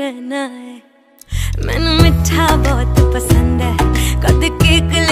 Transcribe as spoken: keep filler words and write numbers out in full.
रहना है। मैनू मिठा बहुत पसंद है, कद केक